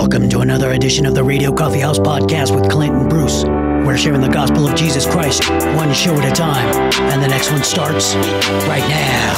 Welcome to another edition of the Radio Coffee House Podcast with Clint and Bruce. We're sharing the gospel of Jesus Christ, one show at a time, and the next one starts right now.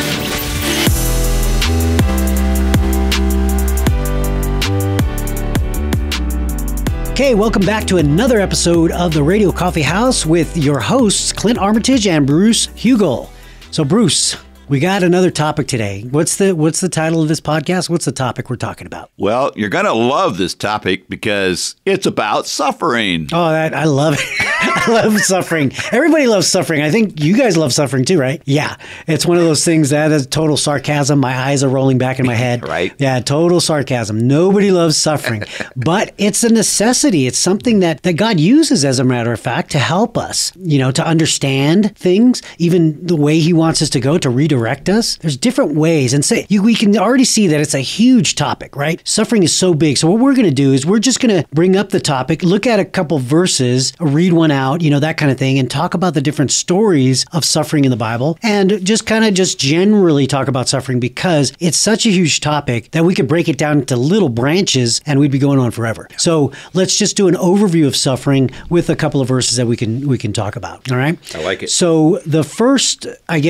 Okay, welcome back to another episode of the Radio Coffee House with your hosts, Clint Armitage and Bruce Hugel. So, Bruce, we got another topic today. What's the title of this podcast? What's the topic we're talking about? Well, you're going to love this topic because it's about suffering. Oh, I love it. I love suffering. Everybody loves suffering. I think you guys love suffering too, right? Yeah. It's one of those things that is total sarcasm. My eyes are rolling back in my head. Right. Yeah, total sarcasm. Nobody loves suffering. But it's a necessity. It's something that God uses, as a matter of fact, to help us, to understand things, even the way he wants us to go, to redirect us. There's different ways. And we can already see that it's a huge topic, right? Suffering is so big. So what we're going to do is we're just going to bring up the topic, look at a couple verses, read one out, that kind of thing, and talk about the different stories of suffering in the Bible, and just generally talk about suffering, because it's such a huge topic that we could break it down into little branches and we'd be going on forever. So let's just do an overview of suffering with a couple of verses that we can talk about. All right? I like it. So the first,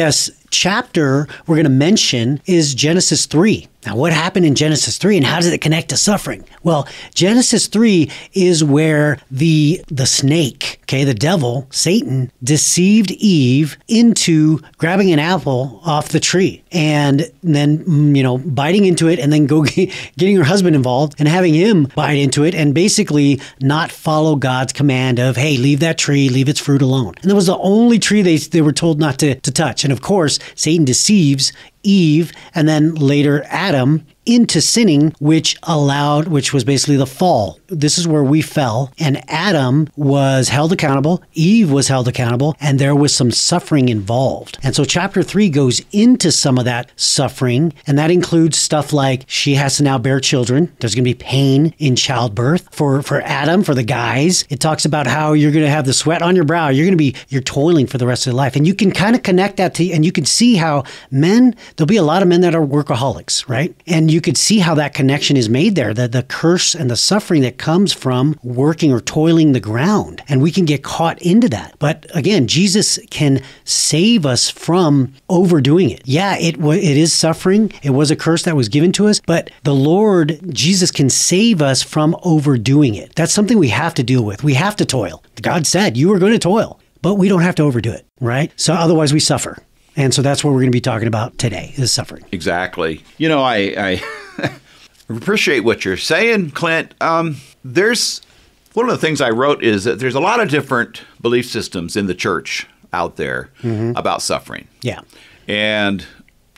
chapter we're going to mention is Genesis 3. Now, what happened in Genesis 3 and how does it connect to suffering? Well, Genesis 3 is where the snake, the devil, Satan, deceived Eve into grabbing an apple off the tree and then, biting into it and then getting her husband involved and having him bite into it and basically not follow God's command of, hey, leave that tree, leave its fruit alone. And that was the only tree they were told not to touch. And of course, Satan deceives Eve and then later Adam into sinning, which was basically the fall. This is where we fell, and Adam was held accountable, Eve was held accountable, and there was some suffering involved. And so chapter 3 goes into some of that suffering, and that includes stuff like she has to now bear children. There's going to be pain in childbirth for Adam, for the guys. It talks about how you're going to have the sweat on your brow. You're toiling for the rest of your life. And you can kind of connect that to, and you can see how there'll be a lot of men that are workaholics, right? And you could see how that connection is made there, the curse and the suffering that comes from working or toiling the ground. And we can get caught into that. But again, Jesus can save us from overdoing it. Yeah, it is suffering. It was a curse that was given to us, but the Lord, Jesus, can save us from overdoing it. That's something we have to deal with. We have to toil. God said you are going to toil, but we don't have to overdo it, right? So otherwise we suffer. And so that's what we're going to be talking about today, is suffering. Exactly. I appreciate what you're saying, Clint. There's one of the things I wrote is that there's a lot of different belief systems in the church out there about suffering. Yeah. And,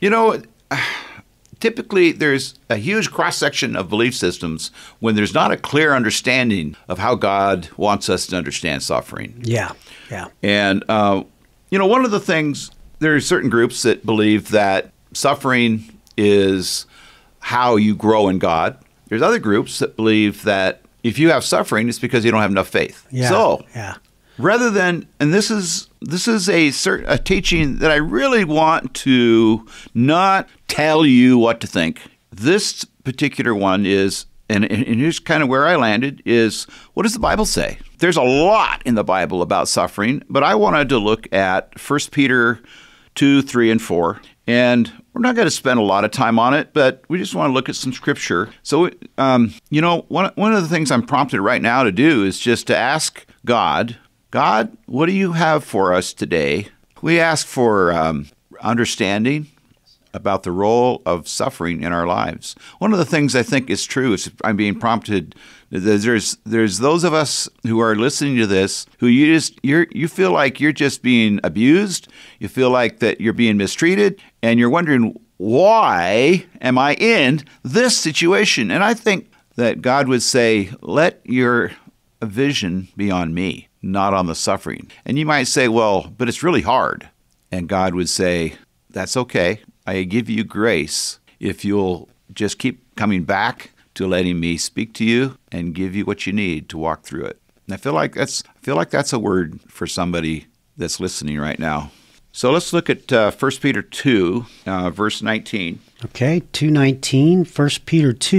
typically there's a huge cross-section of belief systems when there's not a clear understanding of how God wants us to understand suffering. Yeah. Yeah. And, one of the things, there are certain groups that believe that suffering is how you grow in God. There's other groups that believe that if you have suffering, it's because you don't have enough faith. Yeah. So, rather than, and this is a teaching that I really want to not tell you what to think. This particular one is, and here's kind of where I landed, is what does the Bible say? There's a lot in the Bible about suffering, but I wanted to look at 1 Peter 2, 3, and 4. And we're not going to spend a lot of time on it, but we just want to look at some scripture. So, one of the things I'm prompted right now to do is just to ask God, what do you have for us today? We ask for understanding about the role of suffering in our lives. One of the things I think is true is I'm being prompted. There's those of us who are listening to this who you feel like you're just being abused. You feel like that you're being mistreated, and you're wondering, why am I in this situation? And I think that God would say, let your vision be on me, not on the suffering. And you might say, well, but it's really hard. And God would say, that's okay. I give you grace if you'll just keep coming back to letting me speak to you and give you what you need to walk through it. And I feel like that's a word for somebody that's listening right now. So let's look at 1 Peter 2, verse 19. Okay, 2:19, 1 Peter 2,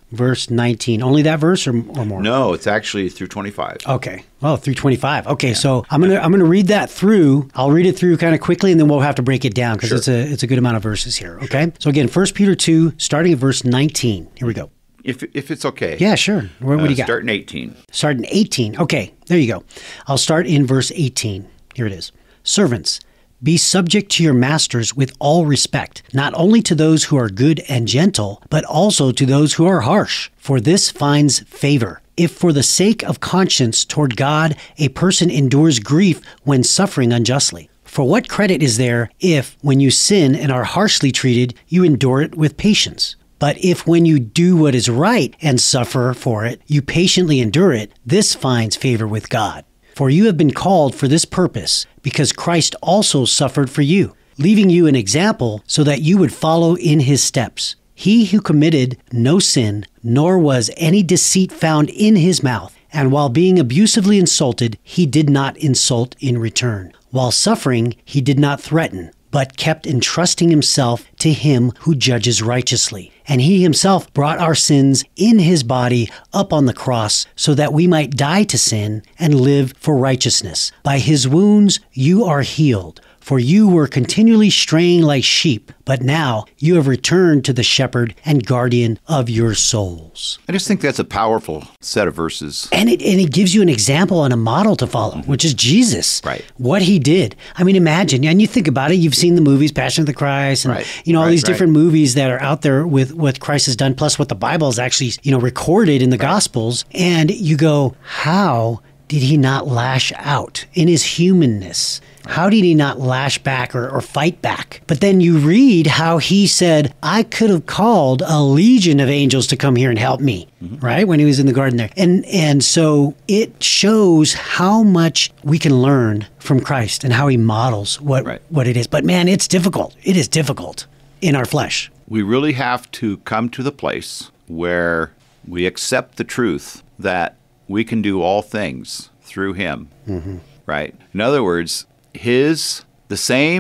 verse 19. Only that verse or more? No, it's actually through 25. Okay. Oh, through 25. Okay, so I'm gonna read that through. I'll read it through kind of quickly, and then we'll have to break it down because it's a good amount of verses here. Okay. So again, 1 Peter 2, starting at verse 19. Here we go. If it's okay. Yeah, sure. What do you got? Start in 18. Start in 18. Okay, there you go. I'll start in verse 18. Here it is. Servants, be subject to your masters with all respect, not only to those who are good and gentle, but also to those who are harsh. For this finds favor. If for the sake of conscience toward God a person endures grief when suffering unjustly. For what credit is there if, when you sin and are harshly treated, you endure it with patience? But if when you do what is right and suffer for it, you patiently endure it, this finds favor with God. For you have been called for this purpose, because Christ also suffered for you, leaving you an example so that you would follow in his steps. He who committed no sin, nor was any deceit found in his mouth, and while being abusively insulted, he did not insult in return. While suffering, he did not threaten, but kept entrusting himself to him who judges righteously. And he himself brought our sins in his body up on the cross so that we might die to sin and live for righteousness. By his wounds you are healed. For you were continually straying like sheep, but now you have returned to the shepherd and guardian of your souls. I just think that's a powerful set of verses. And it gives you an example and a model to follow, which is Jesus. Right. What he did. I mean, imagine, and you think about it, you've seen the movies, Passion of the Christ, and all these different movies that are out there with what Christ has done, plus what the Bible is actually, recorded in the Gospels. And you go, how did he not lash out in his humanness? How did he not lash back or fight back? But then you read how he said, I could have called a legion of angels to come here and help me, right? When he was in the garden there. And so it shows how much we can learn from Christ and how he models what it is. But man, it's difficult. It is difficult in our flesh. We really have to come to the place where we accept the truth that we can do all things through him, right? In other words, here's the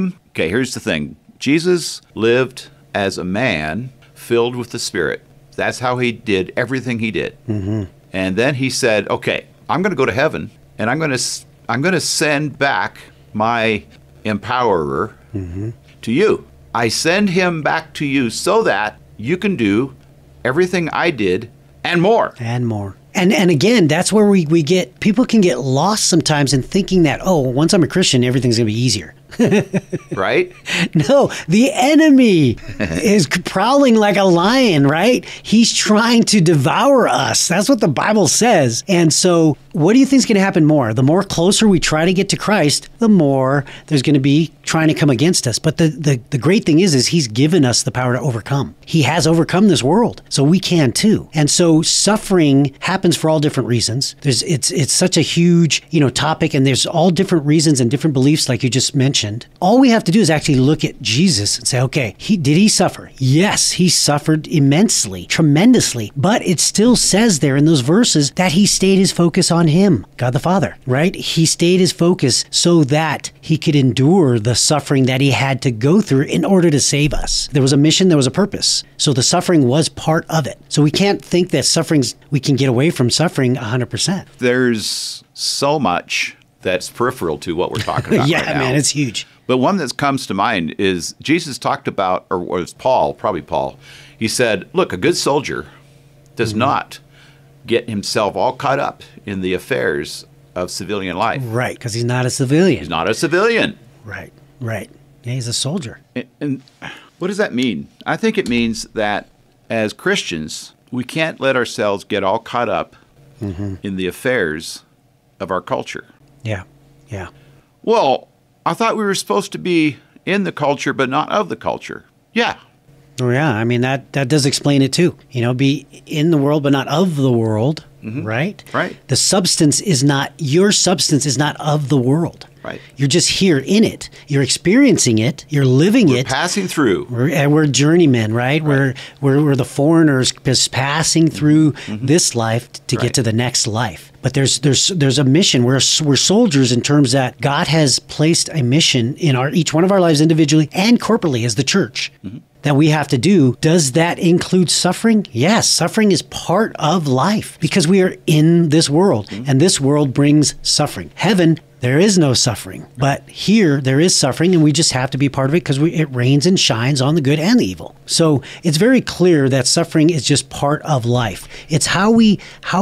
thing. Jesus lived as a man filled with the Spirit. That's how he did everything he did. And then he said, okay, I'm going to go to heaven, and I'm going to send back my empowerer to you. I send him back to you so that you can do everything I did and more. And more. And again, that's where people can get lost sometimes in thinking that, once I'm a Christian, everything's going to be easier. Right? No, the enemy is prowling like a lion, right? He's trying to devour us. That's what the Bible says. And so what do you think is going to happen more? The more closer we try to get to Christ, the more there's going to be trying to come against us. But the great thing is he's given us the power to overcome. He has overcome this world, so we can too. And so suffering happens for all different reasons. It's such a huge, topic, and there's all different reasons and different beliefs like you just mentioned. All we have to do is actually look at Jesus and say, okay, did he suffer? Yes, he suffered immensely, tremendously, but it still says there in those verses that he stayed his focus on him, God the Father, right? He stayed his focus so that he could endure the suffering that he had to go through in order to save us. There was a mission, there was a purpose. So the suffering was part of it. So we can't think that we can get away from suffering 100%. There's so much that's peripheral to what we're talking about yeah, right now. Man, it's huge. But one that comes to mind is Jesus talked about, or was probably Paul, he said, look, a good soldier does not get himself all caught up in the affairs of civilian life. Right, because he's not a civilian. He's not a civilian. Right. Yeah, he's a soldier. And what does that mean? I think it means that as Christians, we can't let ourselves get all caught up in the affairs of our culture. Yeah. Well, I thought we were supposed to be in the culture, but not of the culture. Yeah. Oh, yeah. I mean, that does explain it too. Be in the world, but not of the world, right? Right. Your substance is not of the world. Right. You're just here in it. You're experiencing it. You're living it. Passing through. We're journeymen, right? We're the foreigners just passing through this life to get to the next life. But there's a mission. We're soldiers in terms that God has placed a mission in each one of our lives individually and corporately as the church. that we have to do, does that include suffering? Yes, suffering is part of life because we are in this world, and this world brings suffering. Heaven, there is no suffering, but here there is suffering, and we just have to be part of it because it rains and shines on the good and the evil. So it's very clear that suffering is just part of life. It's how we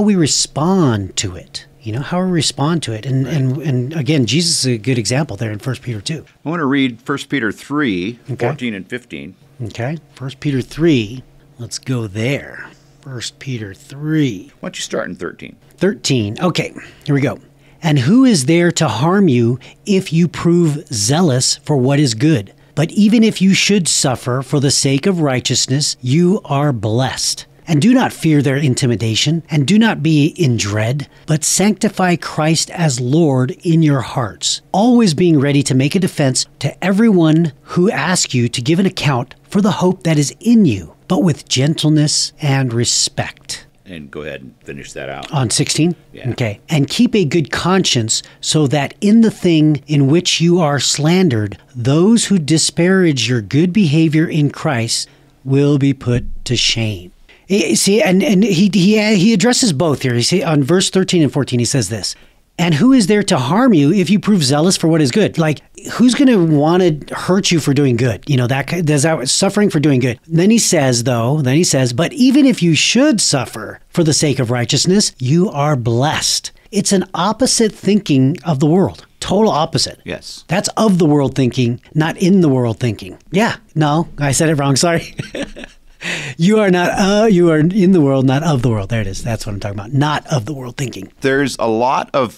respond to it. How we respond to it. And again, Jesus is a good example there in 1 Peter 2. I want to read 1 Peter 3, 14 and 15. Okay. 1 Peter 3. Let's go there. 1 Peter 3. Why don't you start in 13? 13. Okay. Here we go. And who is there to harm you if you prove zealous for what is good? But even if you should suffer for the sake of righteousness, you are blessed. And do not fear their intimidation, and do not be in dread, but sanctify Christ as Lord in your hearts, always being ready to make a defense to everyone who asks you to give an account for the hope that is in you, but with gentleness and respect. And go ahead and finish that out. On 16? Yeah. Okay. And keep a good conscience, so that in the thing in which you are slandered, those who disparage your good behavior in Christ will be put to shame. See, and he addresses both here. You see, on verse 13 and 14, he says this, and who is there to harm you if you prove zealous for what is good? Like, who's going to want to hurt you for doing good? There's that suffering for doing good. Then he says, but even if you should suffer for the sake of righteousness, you are blessed. It's an opposite thinking of the world. Total opposite. Yes. That's of the world thinking, not in the world thinking. Yeah. No, I said it wrong. Sorry. You are not. You are in the world, not of the world. There it is. That's what I'm talking about. Not of the world thinking. There's a lot of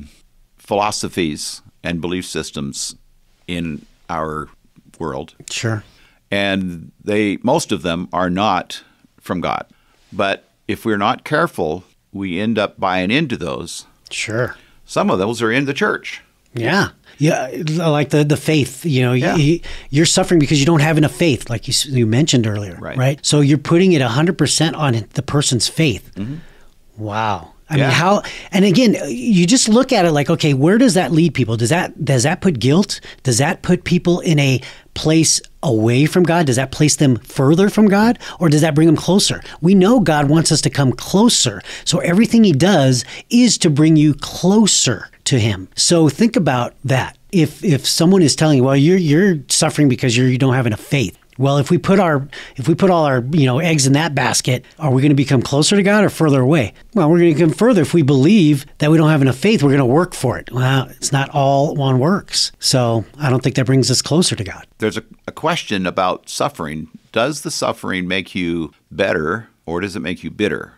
philosophies and belief systems in our world. Sure. And most of them are not from God. But if we're not careful, we end up buying into those. Sure. Some of those are in the church. Yeah. Yeah, like the faith, you're suffering because you don't have enough faith, like you mentioned earlier, right? So you're putting it 100% on the person's faith. Mm-hmm. Wow. I mean, how? And again, you just look at it like, okay, where does that lead people? Does that put guilt? Does that put people in a place away from God? Does that place them further from God? Or does that bring them closer? We know God wants us to come closer. So everything he does is to bring you closer to him. So think about that. If someone is telling you, well, you're suffering because you don't have enough faith. Well, if we put all our eggs in that basket, are we going to become closer to God or further away? Well, we're going to come further if we believe that we don't have enough faith. We're going to work for it. Well, it's not all one works. So I don't think that brings us closer to God. There's a question about suffering. Does the suffering make you better or does it make you bitter?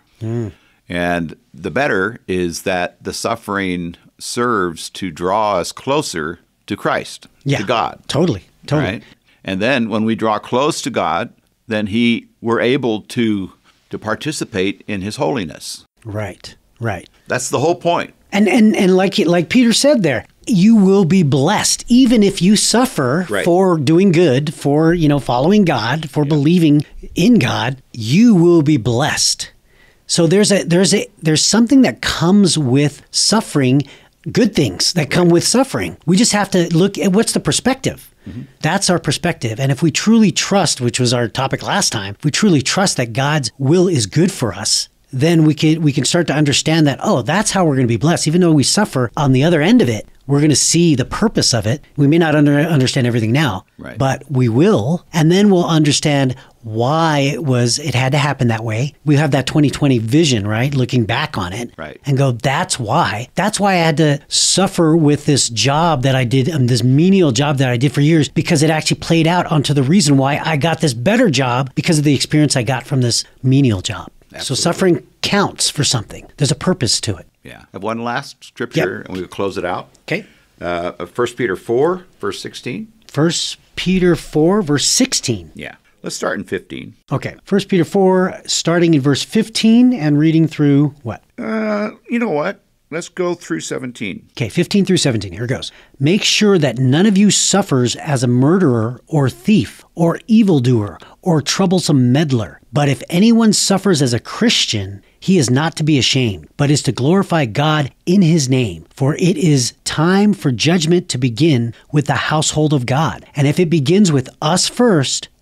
And the better is that the suffering serves to draw us closer to Christ, to God. Totally. Right? And then when we draw close to God, then we're able to participate in his holiness. Right. That's the whole point. And like Peter said there, you will be blessed even if you suffer for doing good, for following God, for believing in God. You will be blessed. So there's something that comes with suffering, good things that come with suffering. We just have to look at what's the perspective. Mm-hmm. That's our perspective. And if we truly trust, which was our topic last time, if we truly trust that God's will is good for us, then we can start to understand that, that's how we're going to be blessed. Even though we suffer on the other end of it, we're going to see the purpose of it. We may not understand everything now, but we will. And then we'll understand why it had to happen that way. We have that 2020 vision, right? Looking back on it and go, that's why. That's why I had to suffer with this job that I did, this menial job that I did for years, because it actually played out onto the reason why I got this better job because of the experience I got from this menial job. Absolutely. So suffering counts for something. There's a purpose to it. Yeah. I have one last scripture, and we'll close it out. Okay. 1 Peter 4, verse 16. 1 Peter 4, verse 16. Yeah. Let's start in 15. Okay. 1 Peter 4, starting in verse 15 and reading through what? You know what? Let's go through 17. Okay, 15 through 17. Here it goes. Make sure that none of you suffers as a murderer or thief or evildoer or troublesome meddler. But if anyone suffers as a Christian, he is not to be ashamed, but is to glorify God in his name. For it is time for judgment to begin with the household of God. And if it begins with us first,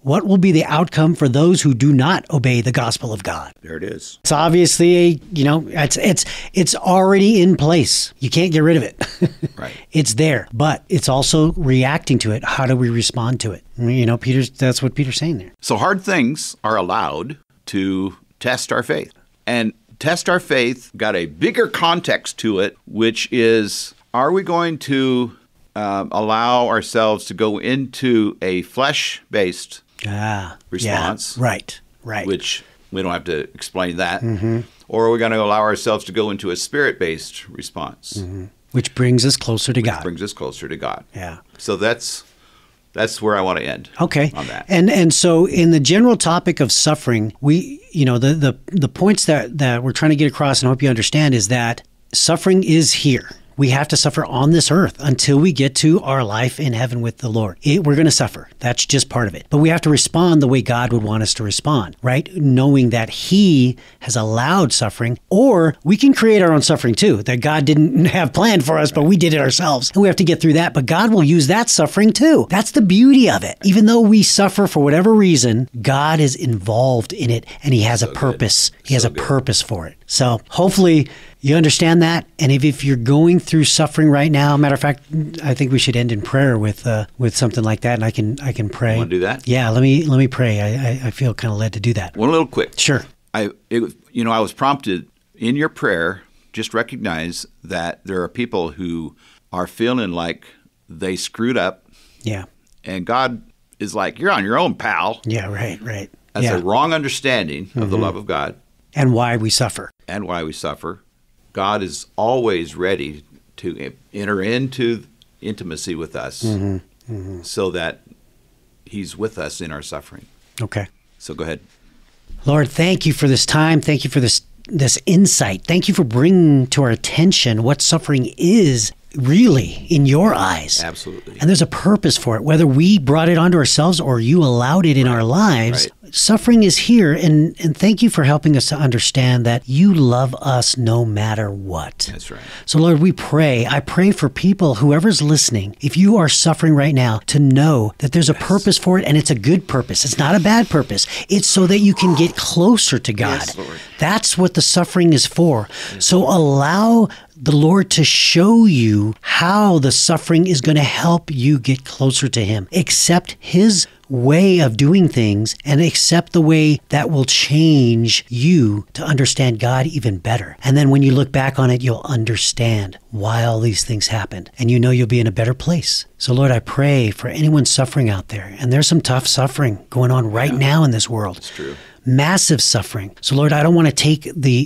what will be the outcome for those who do not obey the gospel of God? There it is. It's obviously, it's already in place. You can't get rid of it. Right. It's there, but it's also reacting to it. How do we respond to it? That's what Peter's saying there. So hard things are allowed to test our faith. And test our faith got a bigger context to it, which is, are we going to allow ourselves to go into a flesh-based response? Yeah, right. Which we don't have to explain that. Mm-hmm. Or are we going to allow ourselves to go into a spirit-based response? Mm-hmm. Which brings us closer to God. Brings us closer to God. Yeah. So that's where I want to end. Okay. On that. And so in the general topic of suffering, we, the points that we're trying to get across and I hope you understand is that suffering is here. We have to suffer on this earth until we get to our life in heaven with the Lord. We're going to suffer. That's just part of it. But we have to respond the way God would want us to respond, right? Knowing that He has allowed suffering, or we can create our own suffering too, that God didn't have planned for us, but we did it ourselves. And we have to get through that. But God will use that suffering too. That's the beauty of it. Even though we suffer for whatever reason, God is involved in it and He has a purpose. He has a purpose for it. So hopefully you understand that, and if you're going through suffering right now, matter of fact, I think we should end in prayer with something like that, and I can pray. You want to do that? Yeah, let me pray. I feel kind of led to do that. One little quick. Sure. I was prompted in your prayer. Just recognize that there are people who are feeling like they screwed up. Yeah. And God is like, you're on your own, pal. Yeah. Right. That's a wrong understanding of the love of God and why we suffer. God is always ready to enter into intimacy with us so that He's with us in our suffering. Okay. So go ahead. Lord, thank you for this time. Thank you for this insight. Thank you for bringing to our attention what suffering is really in your eyes. Absolutely. And there's a purpose for it. Whether we brought it onto ourselves or you allowed it in our lives, suffering is here. And thank you for helping us to understand that you love us no matter what. That's right. So Lord, I pray for people, whoever's listening, if you are suffering right now, to know that there's a purpose for it, and it's a good purpose. It's not a bad purpose. It's so that you can get closer to God. Yes, Lord. That's what the suffering is for. So allow the Lord to show you how the suffering is going to help you get closer to Him. Accept His way of doing things and accept the way that will change you to understand God even better. And then when you look back on it, you'll understand why all these things happened. And you'll be in a better place. So Lord, I pray for anyone suffering out there. And there's some tough suffering going on right now in this world. It's true. Massive suffering. So Lord, I don't want to take the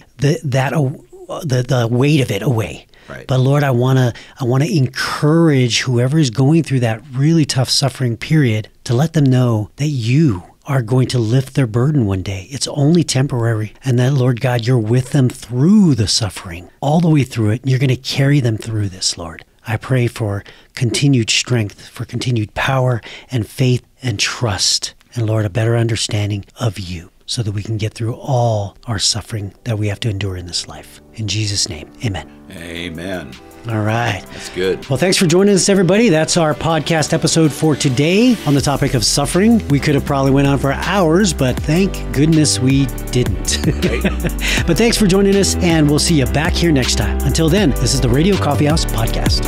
weight of it away. Right. But Lord, I want to encourage whoever is going through that really tough suffering period to let them know that you are going to lift their burden one day. It's only temporary. And that, Lord God, you're with them through the suffering, all the way through it. And you're going to carry them through this, Lord. I pray for continued strength, for continued power and faith and trust. And Lord, a better understanding of you, so that we can get through all our suffering that we have to endure in this life. In Jesus' name, amen. Amen. All right. That's good. Well, thanks for joining us, everybody. That's our podcast episode for today on the topic of suffering. We could have probably went on for hours, but thank goodness we didn't. Right. But thanks for joining us, and we'll see you back here next time. Until then, this is the Radio Coffee House Podcast.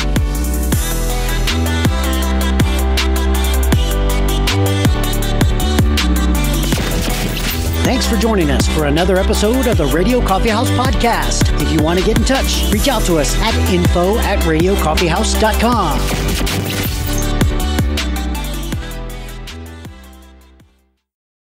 Thanks for joining us for another episode of the Radio Coffee House Podcast. If you want to get in touch, reach out to us at info@radiocoffeehouse.com.